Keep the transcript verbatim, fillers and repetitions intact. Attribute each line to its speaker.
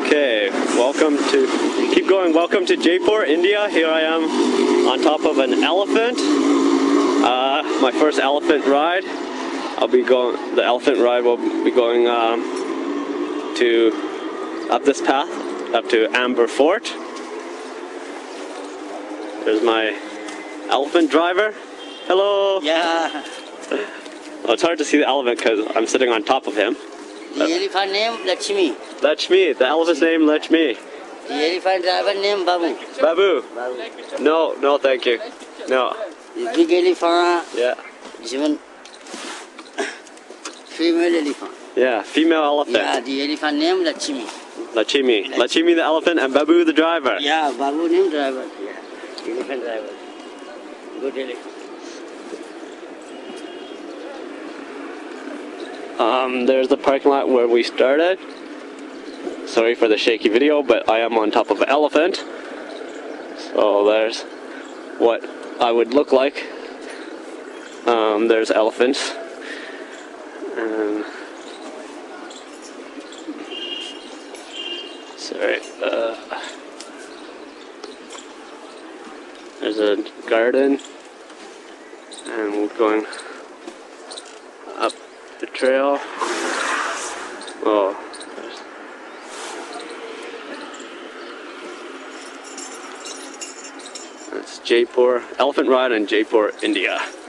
Speaker 1: Okay, welcome to, keep going, welcome to Jaipur, India. Here I am on top of an elephant. Uh, my first elephant ride. I'll be going, the elephant ride will be going um, to, up this path, up to Amber Fort. There's my elephant driver. Hello!
Speaker 2: Yeah.
Speaker 1: Well, it's hard to see the elephant because I'm sitting on top of him.
Speaker 2: The elephant name Lakshmi.
Speaker 1: Lakshmi, the elephant's name Lakshmi.
Speaker 2: The elephant driver name Babu.
Speaker 1: Babu.
Speaker 2: Babu.
Speaker 1: No, no, thank you. No.
Speaker 2: The big elephant.
Speaker 1: Yeah.
Speaker 2: This one. Female elephant.
Speaker 1: Yeah, female elephant.
Speaker 2: Yeah, the elephant name Lakshmi.
Speaker 1: Lakshmi. Lakshmi the elephant and Babu the driver.
Speaker 2: Yeah, Babu name driver. Yeah. Elephant driver. Good elephant.
Speaker 1: Um, there's the parking lot where we started. Sorry for the shaky video, but I am on top of an elephant. So there's what I would look like. Um, there's elephants. And sorry. Uh, there's a garden, and we're going up the trail. Oh, that's Jaipur, elephant ride in Jaipur, India.